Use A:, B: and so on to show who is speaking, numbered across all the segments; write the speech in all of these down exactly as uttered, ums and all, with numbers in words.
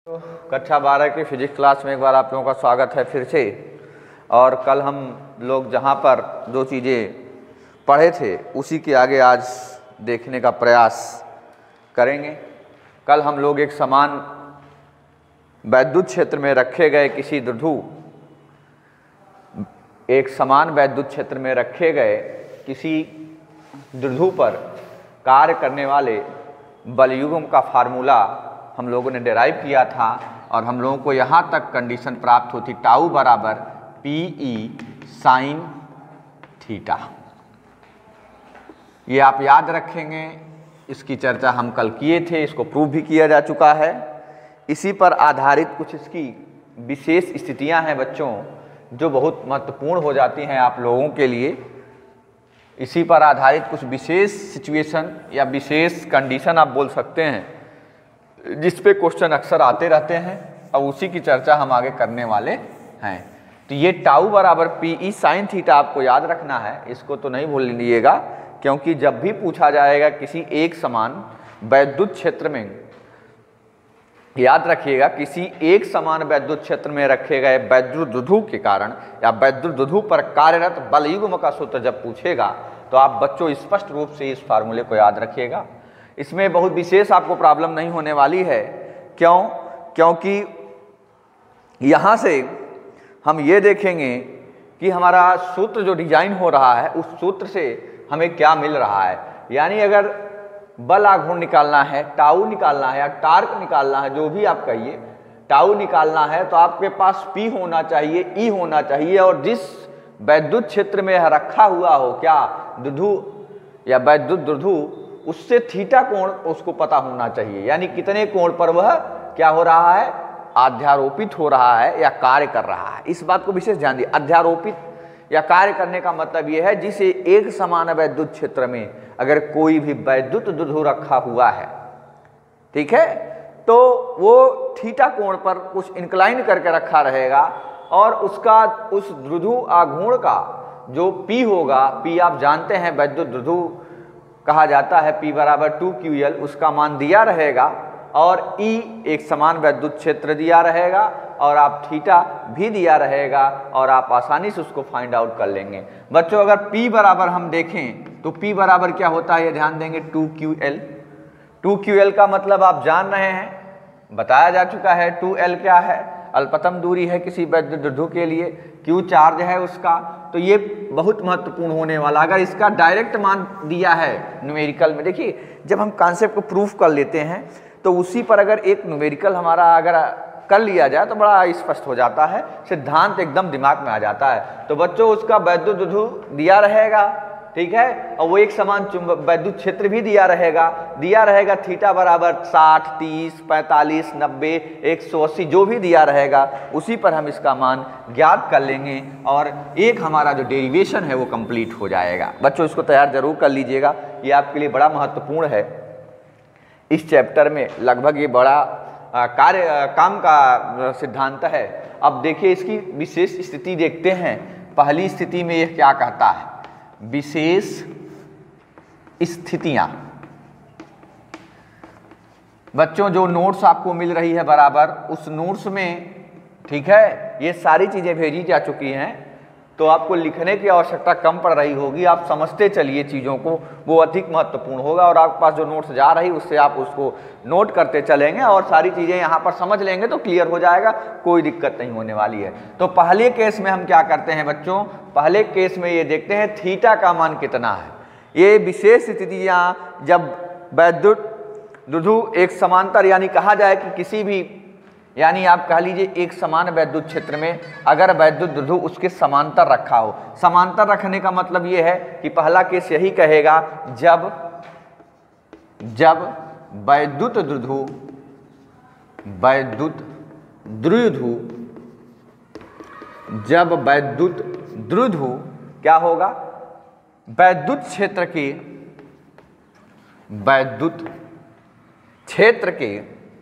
A: कक्षा बारह की फिजिक्स क्लास में एक बार आप लोगों का स्वागत है फिर से। और कल हम लोग जहाँ पर दो चीज़ें पढ़े थे उसी के आगे आज देखने का प्रयास करेंगे। कल हम लोग एक समान वैद्युत क्षेत्र में रखे गए किसी द्विध्रुव एक समान वैद्युत क्षेत्र में रखे गए किसी द्विध्रुव पर कार्य करने वाले बलयुग्म का फार्मूला हम लोगों ने डिराइव किया था और हम लोगों को यहाँ तक कंडीशन प्राप्त होती टाउ बराबर पी ई साइन थीटा। ये आप याद रखेंगे, इसकी चर्चा हम कल किए थे, इसको प्रूव भी किया जा चुका है। इसी पर आधारित कुछ इसकी विशेष स्थितियां हैं बच्चों जो बहुत महत्वपूर्ण हो जाती हैं आप लोगों के लिए। इसी पर आधारित कुछ विशेष सिचुएशन या विशेष कंडीशन आप बोल सकते हैं जिस पे क्वेश्चन अक्सर आते रहते हैं और उसी की चर्चा हम आगे करने वाले हैं। तो ये टाउ बराबर पी ई साइन थीटा आपको याद रखना है, इसको तो नहीं भूल लीजिएगा, क्योंकि जब भी पूछा जाएगा किसी एक समान वैद्युत क्षेत्र में, याद रखिएगा किसी एक समान वैद्युत क्षेत्र में रखे गए वैद्युत द्विध्रुव के कारण या वैद्युत द्विध्रुव पर कार्यरत बलयुग्म का सूत्र जब पूछेगा तो आप बच्चों स्पष्ट रूप से इस फार्मूले को याद रखिएगा। इसमें बहुत विशेष आपको प्रॉब्लम नहीं होने वाली है। क्यों? क्योंकि यहाँ से हम ये देखेंगे कि हमारा सूत्र जो डिजाइन हो रहा है उस सूत्र से हमें क्या मिल रहा है। यानी अगर बल आघूर्ण निकालना है, टाउ निकालना है या टार्क निकालना है, जो भी आप कहिए, टाउ निकालना है तो आपके पास पी होना चाहिए, ई होना चाहिए और जिस वैद्युत क्षेत्र में रखा हुआ हो क्या द्विध्रुव या वैद्युत द्विध्रुव उससे थीटा कोण उसको पता होना चाहिए। यानी कितने कोण पर वह क्या हो रहा है, अध्यारोपित हो रहा है या कार्य कर रहा है। इस बात को विशेष ध्यान दिए। अध्यारोपित या कार्य करने का मतलब यह है जिसे एक समान वैद्युत क्षेत्र में अगर कोई भी वैद्युत द्विध्रुव रखा हुआ है, ठीक है, तो वो थीटा कोण पर कुछ इंक्लाइन करके रखा रहेगा और उसका उस द्विध्रुव आघूर्ण का जो पी होगा, पी आप जानते हैं वैद्युत द्विध्रुव कहा जाता है, P बराबर टू क्यू एल, उसका मान दिया रहेगा और E एक समान वैद्युत क्षेत्र दिया रहेगा और आप थीटा भी दिया रहेगा और आप आसानी से उसको फाइंड आउट कर लेंगे। बच्चों अगर P बराबर हम देखें तो P बराबर क्या होता है ये ध्यान देंगे, two Q L. Two Q L का मतलब आप जान रहे हैं, बताया जा चुका है। टू एल क्या है, अल्पतम दूरी है किसी वैद्युत द्विध्रुव के लिए, Q चार्ज है उसका। तो ये बहुत महत्वपूर्ण होने वाला, अगर इसका डायरेक्ट मान दिया है न्यूमेरिकल में, देखिए जब हम कॉन्सेप्ट को प्रूफ कर लेते हैं तो उसी पर अगर एक न्यूमेरिकल हमारा अगर कर लिया जाए तो बड़ा स्पष्ट हो जाता है, सिद्धांत एकदम दिमाग में आ जाता है। तो बच्चों उसका वैद्युत द्विध्रुव दिया रहेगा, ठीक है, और वो एक समान वैद्युत क्षेत्र भी दिया रहेगा दिया रहेगा थीटा बराबर साठ, तीस, पैंतालीस, नब्बे, एक सौ अस्सी जो भी दिया रहेगा उसी पर हम इसका मान ज्ञात कर लेंगे और एक हमारा जो डेरिवेशन है वो कंप्लीट हो जाएगा। बच्चों इसको तैयार जरूर कर लीजिएगा, ये आपके लिए बड़ा महत्वपूर्ण है। इस चैप्टर में लगभग ये बड़ा कार्य काम का सिद्धांत है। अब देखिए इसकी विशेष स्थिति देखते हैं। पहली स्थिति में यह क्या कहता है, विशेष स्थितियां। बच्चों जो नोट्स आपको मिल रही है बराबर उस नोट्स में, ठीक है, ये सारी चीजें भेजी जा चुकी हैं तो आपको लिखने की आवश्यकता कम पड़ रही होगी। आप समझते चलिए चीज़ों को, वो अधिक महत्वपूर्ण होगा और आपके पास जो नोट्स जा रही उससे आप उसको नोट करते चलेंगे और सारी चीज़ें यहाँ पर समझ लेंगे तो क्लियर हो जाएगा, कोई दिक्कत नहीं होने वाली है। तो पहले केस में हम क्या करते हैं बच्चों, पहले केस में ये देखते हैं थीटा का मान कितना है। ये विशेष स्थितियाँ जब वैद्युत द्विध्रुव एक समांतर, यानी कहा जाए कि किसी भी, यानी आप कह लीजिए एक समान वैद्युत क्षेत्र में अगर वैद्युत द्विध्रुव उसके समांतर रखा हो। समांतर रखने का मतलब ये है कि पहला केस यही कहेगा जब जब वैद्युत द्विध्रुव वैद्युत द्विध्रुव जब वैद्युत द्विध्रुव क्या होगा, वैद्युत क्षेत्र के वैद्युत क्षेत्र के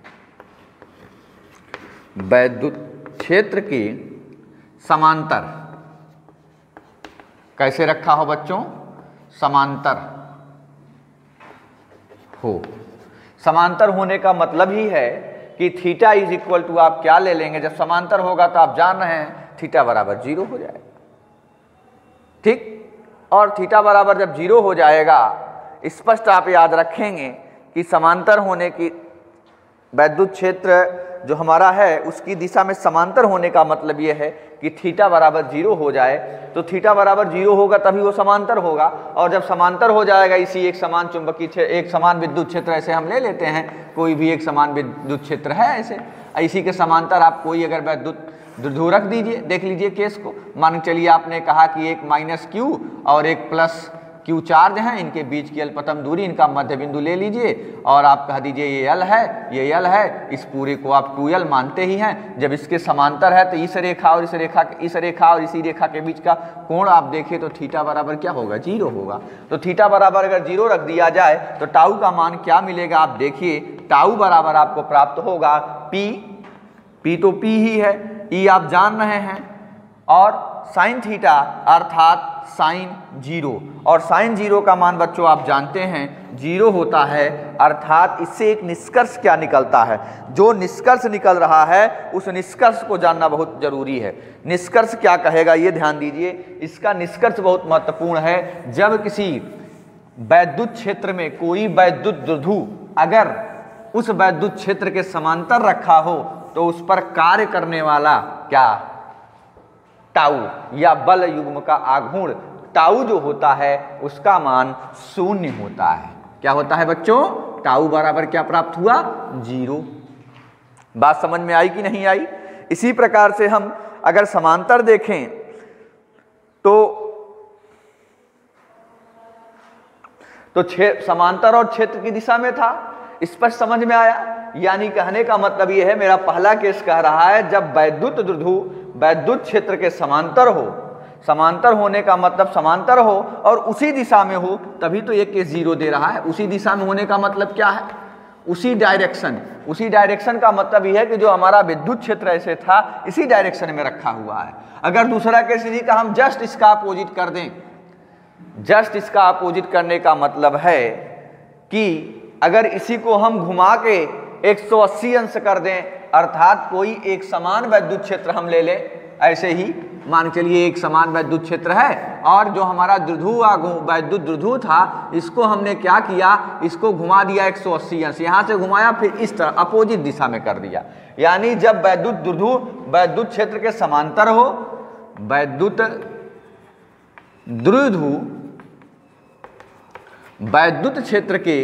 A: वैद्युत क्षेत्र के समांतर कैसे रखा हो बच्चों, समांतर हो। समांतर होने का मतलब ही है कि थीटा इज इक्वल टू आप क्या ले लेंगे, जब समांतर होगा तो आप जान रहे हैं थीटा बराबर जीरो हो जाएगा, ठीक। और थीटा बराबर जब जीरो हो जाएगा, स्पष्ट आप याद रखेंगे कि समांतर होने की वैद्युत क्षेत्र जो हमारा है उसकी दिशा में समांतर होने का मतलब ये है कि थीटा बराबर जीरो हो जाए, तो थीटा बराबर जीरो होगा तभी वो समांतर होगा। और जब समांतर हो जाएगा, इसी एक समान चुंबकीय क्षेत्र, एक समान विद्युत क्षेत्र ऐसे हम ले लेते हैं, कोई भी एक समान विद्युत क्षेत्र है ऐसे, इसी के समांतर आप कोई अगर वैद्युत द्विध्रुव रख दीजिए, देख लीजिए केस को। मान चलिए आपने कहा कि एक माइनस क्यू और एक प्लस क्यू चार्ज हैं, इनके बीच की अल्पतम दूरी, इनका मध्य बिंदु ले लीजिए और आप कह दीजिए ये एल है, ये एल है, इस पूरे को आप टू एल मानते ही हैं। जब इसके समांतर है तो इस रेखा और इस रेखा इस रेखा और इसी रेखा के बीच का कोण आप देखें तो थीटा बराबर क्या होगा, जीरो होगा। तो थीटा बराबर अगर जीरो रख दिया जाए तो टाउ का मान क्या मिलेगा, आप देखिए टाउ बराबर आपको प्राप्त होगा पी, पी तो पी ही है, ई आप जान रहे हैं, और साइन थीटा अर्थात साइन जीरो, और साइन जीरो का मान बच्चों आप जानते हैं जीरो होता है। अर्थात इससे एक निष्कर्ष क्या निकलता है, जो निष्कर्ष निकल रहा है उस निष्कर्ष को जानना बहुत जरूरी है। निष्कर्ष क्या कहेगा ये ध्यान दीजिए, इसका निष्कर्ष बहुत महत्वपूर्ण है। जब किसी वैद्युत क्षेत्र में कोई वैद्युत द्विध्रुव अगर उस वैद्युत क्षेत्र के समांतर रखा हो तो उस पर कार्य करने वाला क्या, टाउ या बल युग्म का आघूर्ण टाउ जो होता है उसका मान शून्य होता है। क्या होता है बच्चों, टाउ बराबर क्या प्राप्त हुआ, जीरो। बात समझ में आई कि नहीं आई। इसी प्रकार से हम अगर समांतर देखें तो तो समांतर और क्षेत्र की दिशा में था, स्पष्ट समझ में आया। यानी कहने का मतलब यह है, मेरा पहला केस कह रहा है जब वैद्युत द्विध्रुव वैद्युत क्षेत्र के समांतर हो, समांतर होने का मतलब समांतर हो और उसी दिशा में हो, तभी तो ये केस जीरो दे रहा है। उसी दिशा में होने का मतलब क्या है, उसी डायरेक्शन, उसी डायरेक्शन का मतलब यह है कि जो हमारा विद्युत क्षेत्र ऐसे था इसी डायरेक्शन में रखा हुआ है। अगर दूसरा केस यदि का हम जस्ट इसका अपोजिट कर दें, जस्ट इसका अपोजिट करने का मतलब है कि अगर इसी को हम घुमा के एक सौ अस्सी अंश कर दें, अर्थात कोई एक समान वैद्युत क्षेत्र हम ले लें, ऐसे ही मान चलिए एक समान वैद्युत क्षेत्र है और जो हमारा द्विध्रुव वैद्युत द्विध्रुव था इसको हमने क्या किया, इसको घुमा दिया एक सौ अस्सी अंश, यहाँ से घुमाया फिर इस तरह अपोजिट दिशा में कर दिया। यानी जब वैद्युत द्विध्रुव वैद्युत क्षेत्र के समांतर हो, वैद्युत द्विध्रुव वैद्युत क्षेत्र के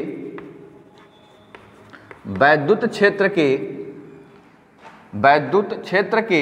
A: वैद्युत क्षेत्र के वैद्युत क्षेत्र के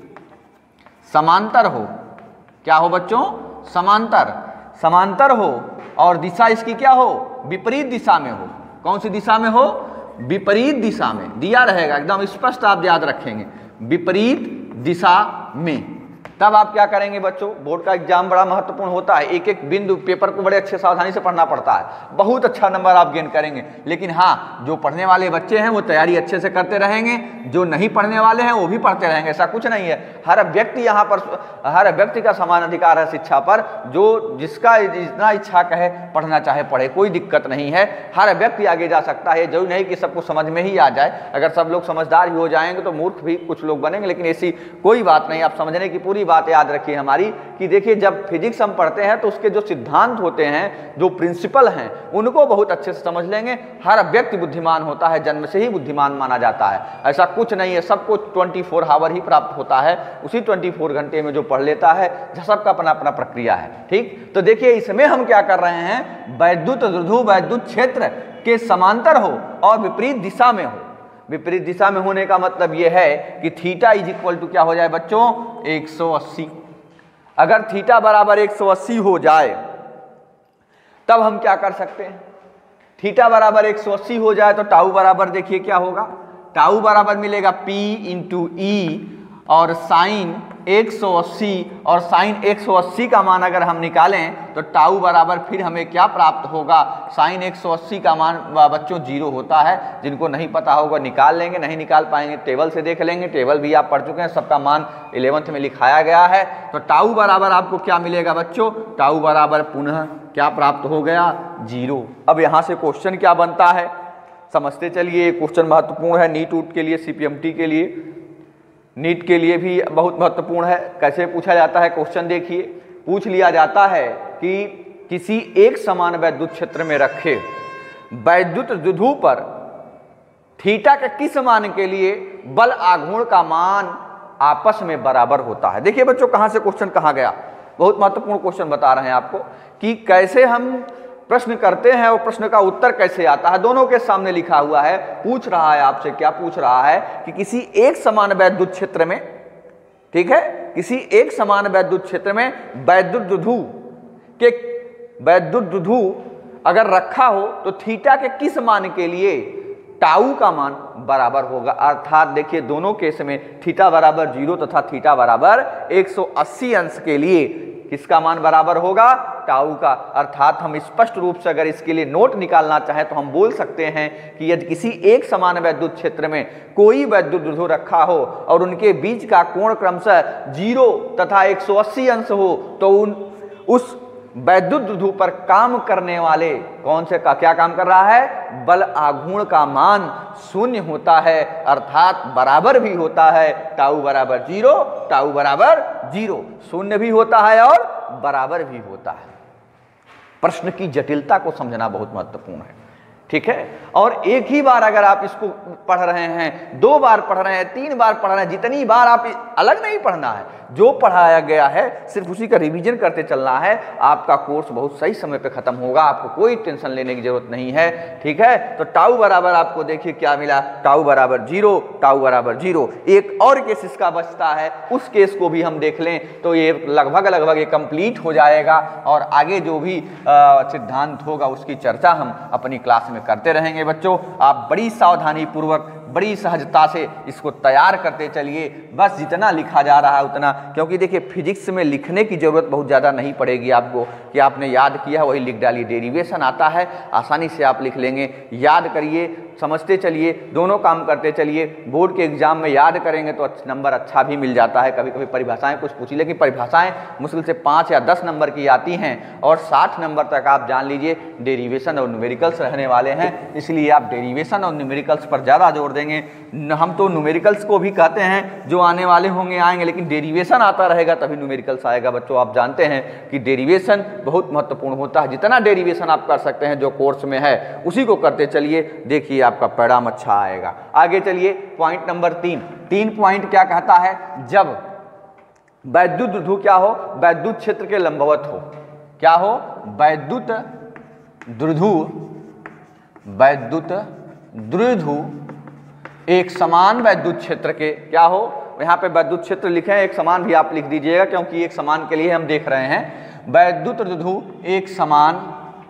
A: समांतर हो, क्या हो बच्चों, समांतर, समांतर हो और दिशा इसकी क्या हो, विपरीत दिशा में हो। कौन सी दिशा में हो, विपरीत दिशा में, दिया रहेगा एकदम स्पष्ट, आप याद रखेंगे विपरीत दिशा में। तब आप क्या करेंगे बच्चों, बोर्ड का एग्जाम बड़ा महत्वपूर्ण होता है, एक एक बिंदु पेपर को बड़े अच्छे सावधानी से पढ़ना पड़ता है, बहुत अच्छा नंबर आप गेन करेंगे। लेकिन हाँ, जो पढ़ने वाले बच्चे हैं वो तैयारी अच्छे से करते रहेंगे, जो नहीं पढ़ने वाले हैं वो भी पढ़ते रहेंगे, ऐसा कुछ नहीं है। हर व्यक्ति यहाँ पर, हर व्यक्ति का समान अधिकार है शिक्षा पर, जो जिसका जितना इच्छा कहे पढ़ना चाहे पढ़े, कोई दिक्कत नहीं है, हर व्यक्ति आगे जा सकता है। जरूरी नहीं कि सबको समझ में ही आ जाए, अगर सब लोग समझदार ही हो जाएंगे तो मूर्ख भी कुछ लोग बनेंगे, लेकिन ऐसी कोई बात नहीं। आप समझने की पूरी बात याद रखिए हमारी कि देखिए जब फिजिक्स हम पढ़ते हैं तो उसके जो सिद्धांत होते हैं, जो प्रिंसिपल हैं, उनको बहुत अच्छे से समझ लेंगे। हर व्यक्ति बुद्धिमान होता है, जन्म से ही बुद्धिमान माना जाता है, ऐसा कुछ नहीं है। सबको चौबीस आवर ही प्राप्त होता है, उसी चौबीस घंटे में जो पढ़ लेता है, सबका अपना अपना प्रक्रिया है, ठीक। तो देखिए इसमें हम क्या कर रहे हैं, वैद्युत द्विध्रुव वैद्युत क्षेत्र के समांतर हो और विपरीत दिशा में हो। विपरीत दिशा में होने का मतलब यह है कि थीटा इज इक्वल टू क्या हो जाए बच्चों, एक सौ अस्सी। अगर थीटा बराबर एक सौ अस्सी हो जाए तब हम क्या कर सकते हैं, थीटा बराबर एक सौ अस्सी हो जाए तो टाउ बराबर देखिए क्या होगा, टाउ बराबर मिलेगा P इंटू ई और साइन एक सौ अस्सी, और साइन एक सौ अस्सी का मान अगर हम निकालें तो टाउ बराबर फिर हमें क्या प्राप्त होगा, साइन एक सौ अस्सी का मान बच्चों जीरो होता है। जिनको नहीं पता होगा निकाल लेंगे, नहीं निकाल पाएंगे टेबल से देख लेंगे, टेबल भी आप पढ़ चुके हैं, सबका मान इलेवेंथ में लिखाया गया है। तो टाउ बराबर आपको क्या मिलेगा बच्चों, टाउ बराबर पुनः क्या प्राप्त हो गया, जीरो। अब यहाँ से क्वेश्चन क्या बनता है, समझते चलिए। क्वेश्चन महत्वपूर्ण है नीट ऊट के लिए, सीपीएमटी के लिए, नीट के लिए भी बहुत महत्वपूर्ण है। कैसे पूछा जाता है क्वेश्चन देखिए, पूछ लिया जाता है कि किसी एक समान वैद्युत क्षेत्र में रखे वैद्युत द्विध्रुव पर थीटा के किस मान के लिए बल आघूर्ण का मान आपस में बराबर होता है। देखिए बच्चों कहां से क्वेश्चन कहा गया, बहुत महत्वपूर्ण क्वेश्चन बता रहे हैं आपको कि कैसे हम प्रश्न करते हैं और प्रश्न का उत्तर कैसे आता है। दोनों के सामने लिखा हुआ है, पूछ रहा है आपसे, क्या पूछ रहा है कि किसी एक समान वैद्युत क्षेत्र में, ठीक है, किसी एक समान वैद्युत क्षेत्र में वैद्युत द्विध्रुव के वैद्युत द्विध्रुव अगर रखा हो तो थीटा के किस मान के लिए टाउ का मान बराबर होगा। अर्थात देखिए दोनों केस में थीटा बराबर जीरो तथा थीटा बराबर एक सौ अस्सी अंश के लिए किसका मान बराबर होगा, टाउ का। अर्थात हम स्पष्ट रूप से अगर इसके लिए नोट निकालना चाहें तो हम बोल सकते हैं कि यदि किसी एक समान वैद्युत क्षेत्र में कोई वैद्युत द्विध्रुव रखा हो और उनके बीच का कोण क्रमशः जीरो तथा एक सौ अस्सी अंश हो तो उन उस वैद्युत द्विध्रुव पर काम करने वाले कौन से का क्या काम कर रहा है, बल आघूर्ण का मान शून्य होता है, अर्थात बराबर भी होता है। टाउ बराबर जीरो, टाउ बराबर जीरो, शून्य भी होता है और बराबर भी होता है। प्रश्न की जटिलता को समझना बहुत महत्वपूर्ण है, ठीक है। और एक ही बार अगर आप इसको पढ़ रहे हैं, दो बार पढ़ रहे हैं, तीन बार पढ़ रहे हैं, जितनी बार आप अलग नहीं पढ़ना है, जो पढ़ाया गया है सिर्फ उसी का रिवीजन करते चलना है। आपका कोर्स बहुत सही समय पे खत्म होगा, आपको कोई टेंशन लेने की जरूरत नहीं है, ठीक है। तो टाउ बराबर आपको देखिए क्या मिला, टाउ बराबर जीरो, टाउ बराबर जीरो। एक और केस इसका बचता है, उस केस को भी हम देख लें तो ये लगभग लगभग ये कंप्लीट हो जाएगा और आगे जो भी सिद्धांत होगा उसकी चर्चा हम अपनी क्लास में करते रहेंगे। बच्चों आप बड़ी सावधानी पूर्वक, बड़ी सहजता से इसको तैयार करते चलिए, बस जितना लिखा जा रहा है उतना, क्योंकि देखिए फिजिक्स में लिखने की जरूरत बहुत ज़्यादा नहीं पड़ेगी आपको कि आपने याद किया वही लिख डालिए। डेरिवेशन आता है, आसानी से आप लिख लेंगे। याद करिए, समझते चलिए, दोनों काम करते चलिए। बोर्ड के एग्जाम में याद करेंगे तो नंबर अच्छा भी मिल जाता है। कभी कभी परिभाषाएं कुछ पूछी, लेकिन परिभाषाएं मुश्किल से पाँच या दस नंबर की आती हैं और साठ नंबर तक आप जान लीजिए डेरिवेशन और न्यूमेरिकल्स रहने वाले हैं, इसलिए आप डेरिवेशन और न्यूमेरिकल्स पर ज़्यादा जोर देंगे। हम तो न्यूमेरिकल्स को भी कहते हैं, जो आने वाले होंगे आएंगे, लेकिन डेरिवेशन आता रहेगा तभी न्यूमेरिकल्स आएगा। बच्चों आप जानते हैं कि डेरिवेशन बहुत महत्वपूर्ण होता है, जितना डेरिवेशन आप कर सकते हैं जो कोर्स में है उसी को करते चलिए, देखिए आपका परिणाम अच्छा आएगा। आगे चलिए, पॉइंट नंबर तीन। तीन पॉइंट क्या कहता है, जब वैद्युत द्विध्रुव क्या हो, वैद्युत क्षेत्र के लंबवत हो। क्या हो, वैद्युत द्विध्रुव, वैद्युत द्विध्रुव एक समान वैद्युत क्षेत्र के क्या हो, यहाँ पे वैद्युत क्षेत्र लिखे हैं, एक समान भी आप लिख दीजिएगा क्योंकि एक समान के लिए हम देख रहे हैं। वैद्युत द्विध्रुव एक समान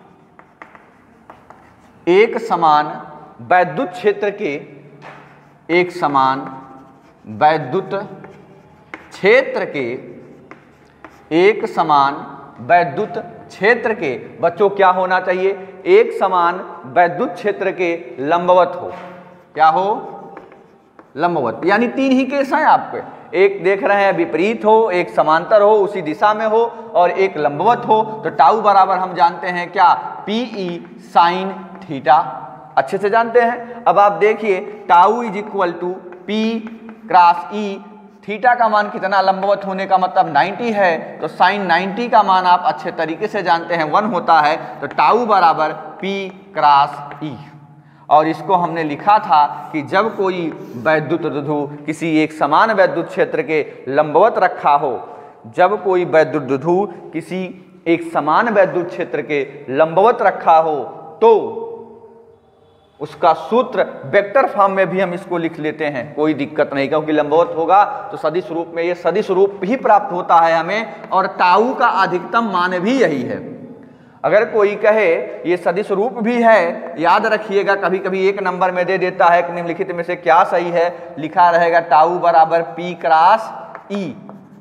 A: एक समान वैद्युत क्षेत्र के एक समान वैद्युत क्षेत्र के एक समान वैद्युत क्षेत्र के बच्चों क्या होना चाहिए, एक समान वैद्युत क्षेत्र के लंबवत हो। क्या हो, लंबवत। यानी तीन ही केस हैं आपके, एक देख रहे हैं विपरीत हो, एक समांतर हो उसी दिशा में हो और एक लंबवत हो। तो टाउ बराबर हम जानते हैं क्या, पीई साइन थीटा, अच्छे से जानते हैं। अब आप देखिए tau is equal to P cross E, theta का मान कितना, लंबवत होने का मतलब नब्बे है, तो साइन नब्बे का मान आप अच्छे तरीके से जानते हैं वन होता है। तो टाउ बराबर पी क्रॉस ई, और इसको हमने लिखा था कि जब कोई वैद्युत द्विध्रुव किसी एक समान वैद्युत क्षेत्र के लंबवत रखा हो, जब कोई वैद्युत द्विध्रुव किसी एक समान वैद्युत क्षेत्र के लंबवत रखा हो तो उसका सूत्र वेक्टर फॉर्म में भी हम इसको लिख लेते हैं, कोई दिक्कत नहीं, क्योंकि लंबवत होगा तो सदिश रूप में ये सदिश रूप ही प्राप्त होता है हमें, और टाउ का अधिकतम मान भी यही है। अगर कोई कहे ये सदिश रूप भी है, याद रखिएगा कभी कभी एक नंबर में दे देता है कि निम्नलिखित में से क्या सही है, लिखा रहेगा टाउ बराबर पी क्रॉस ई,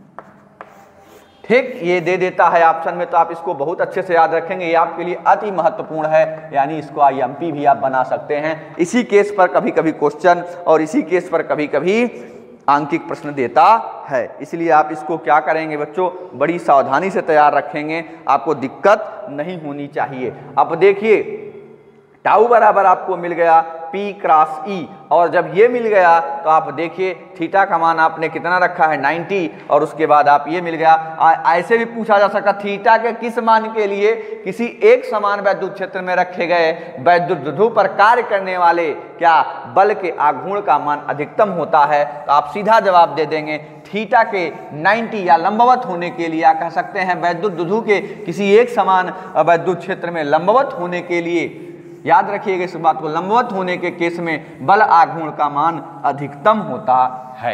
A: ठीक, ये दे देता है ऑप्शन में, तो आप इसको बहुत अच्छे से याद रखेंगे, ये आपके लिए अति महत्वपूर्ण है, यानी इसको आईएमपी भी आप बना सकते हैं। इसी केस पर कभी कभी क्वेश्चन और इसी केस पर कभी कभी आंकिक प्रश्न देता है, इसलिए आप इसको क्या करेंगे बच्चों, बड़ी सावधानी से तैयार रखेंगे, आपको दिक्कत नहीं होनी चाहिए। अब देखिए टाउ बराबर आपको मिल गया P क्रॉस E, और जब ये मिल गया तो आप देखिए थीटा का मान आपने कितना रखा है नब्बे, और उसके बाद आप ये मिल गया। ऐसे भी पूछा जा सकता थीटा के किस मान के लिए किसी एक समान वैद्युत क्षेत्र में रखे गए वैद्युत द्विध्रुव पर कार्य करने वाले क्या बल के आघूर्ण का मान अधिकतम होता है, तो आप सीधा जवाब दे देंगे थीटा के नब्बे या लंबवत होने के लिए, या कह सकते हैं वैद्युत द्विध्रुव के किसी एक समान वैद्युत क्षेत्र में लंबवत होने के लिए, याद रखिएगा इस बात को, लंबवत होने के केस में बल आघूर्ण का मान अधिकतम होता है।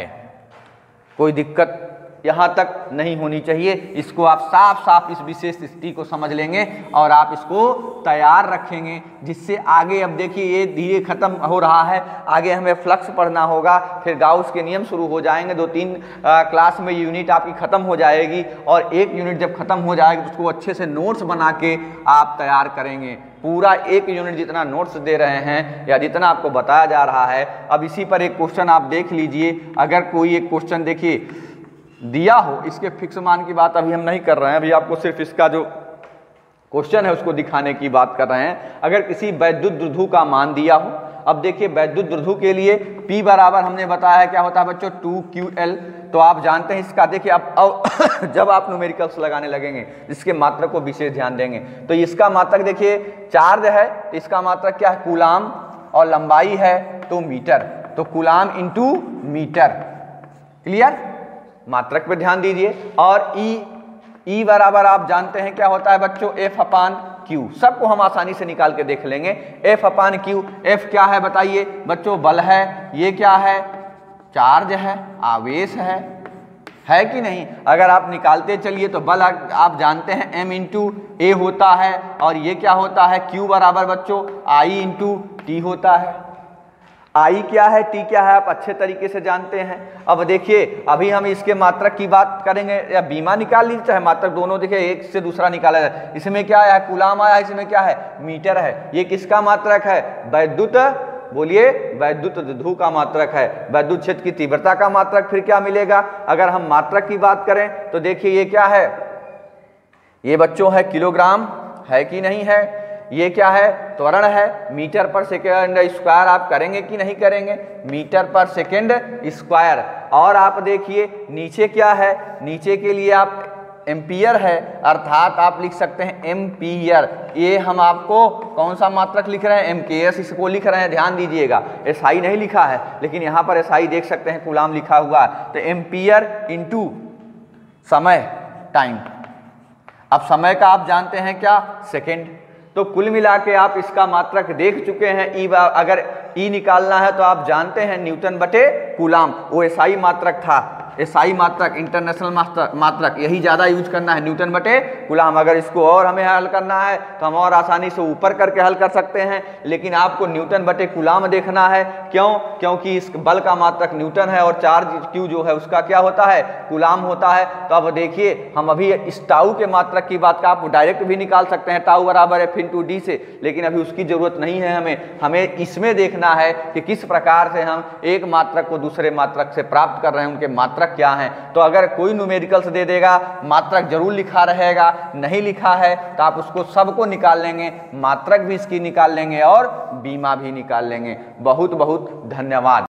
A: कोई दिक्कत यहाँ तक नहीं होनी चाहिए। इसको आप साफ साफ इस विशेष स्थिति को समझ लेंगे और आप इसको तैयार रखेंगे, जिससे आगे अब देखिए ये धीरे खत्म हो रहा है, आगे हमें फ्लक्स पढ़ना होगा, फिर गाउस के नियम शुरू हो जाएंगे। दो तीन आ, क्लास में यूनिट आपकी ख़त्म हो जाएगी, और एक यूनिट जब ख़त्म हो जाएगी तो उसको अच्छे से नोट्स बना के आप तैयार करेंगे। पूरा एक यूनिट जितना नोट्स दे रहे हैं या जितना आपको बताया जा रहा है, अब इसी पर एक क्वेश्चन आप देख लीजिए। अगर कोई एक क्वेश्चन देखिए दिया हो, इसके फिक्स मान की बात अभी हम नहीं कर रहे हैं, अभी आपको सिर्फ इसका जो क्वेश्चन है उसको दिखाने की बात कर रहे हैं। अगर किसी वैद्युत द्विध्रुव का मान दिया हो, अब देखिए वैद्युत द्विध्रुव के लिए P बराबर हमने बताया है क्या होता है बच्चों टू क्यू एल, तो आप जानते हैं इसका। देखिए अब, अब जब आप न्यूमेरिकल्स लगाने लगेंगे इसके मात्रक को विशेष ध्यान देंगे, तो इसका मात्रक देखिए चार्ज है तो इसका मात्रक क्या है कूलाम, और लंबाई है तो मीटर, तो कूलाम इंटू मीटर। क्लियर, मात्रक पे ध्यान दीजिए। और E E बराबर आप जानते हैं क्या होता है बच्चों F अपान Q, सबको हम आसानी से निकाल के देख लेंगे। F अपान Q, F क्या है बताइए बच्चों, बल है, ये क्या है चार्ज है, आवेश है, है कि नहीं। अगर आप निकालते चलिए तो बल आप जानते हैं M इंटू ए होता है, और ये क्या होता है Q बराबर बच्चों I इंटू टी होता है। आई क्या है टी क्या है आप अच्छे तरीके से जानते हैं। अब देखिए अभी हम इसके मात्रक की बात करेंगे, या बीमा निकाल लीजिए चाहे मात्रक, दोनों देखिए एक से दूसरा निकाला जाए। इसमें क्या है कूलाम आया, इसमें क्या है मीटर है। ये किसका मात्रक है वैद्युत, बोलिए वैद्युत द्विध्रुव का मात्रक है। वैद्युत क्षेत्र की तीव्रता का मात्रक फिर क्या मिलेगा, अगर हम मात्रक की बात करें तो देखिए ये क्या है, ये बच्चों है किलोग्राम, है कि नहीं है। ये क्या है त्वरण है, मीटर पर सेकेंड स्क्वायर आप करेंगे कि नहीं करेंगे, मीटर पर सेकेंड स्क्वायर। और आप देखिए नीचे क्या है, नीचे के लिए आप एम्पियर है, अर्थात आप लिख सकते हैं एम्पियर। ये हम आपको कौन सा मात्रक लिख रहे हैं एमकेएस, इसको लिख रहे हैं, ध्यान दीजिएगा। एसआई नहीं लिखा है, लेकिन यहाँ पर एसआई देख सकते हैं कूलाम लिखा हुआ है। तो एम्पियर इंटू समय टाइम, अब समय का आप जानते हैं क्या सेकेंड। तो कुल मिला के आप इसका मात्रक देख चुके हैं। ई अगर ई निकालना है तो आप जानते हैं न्यूटन बटे कूलाम, वो एसआई मात्रक था, एसआई मात्रक इंटरनेशनल मात्रक मात्रक यही ज़्यादा यूज करना है, न्यूटन बटे कूलाम। अगर इसको और हमें हल करना है तो हम और आसानी से ऊपर करके हल कर सकते हैं, लेकिन आपको न्यूटन बटे कूलाम देखना है। क्यों, क्योंकि इस बल का मात्रक न्यूटन है और चार्ज क्यू जो है उसका क्या होता है कूलाम होता है। तो अब देखिए हम अभी इस टाउ के मात्रक की बात का आप डायरेक्ट भी निकाल सकते हैं, टाउ बराबर एफ इंटू डी से, लेकिन अभी उसकी जरूरत नहीं है हमें। हमें इसमें देखना है कि किस प्रकार से हम एक मात्रक को दूसरे मात्रक से प्राप्त कर रहे हैं, उनके मात्रक क्या है। तो अगर कोई न्यूमेरिकल्स दे देगा मात्रक जरूर लिखा रहेगा, नहीं लिखा है तो आप उसको सबको निकाल लेंगे, मात्रक भी इसकी निकाल लेंगे और बीमा भी निकाल लेंगे। बहुत बहुत धन्यवाद।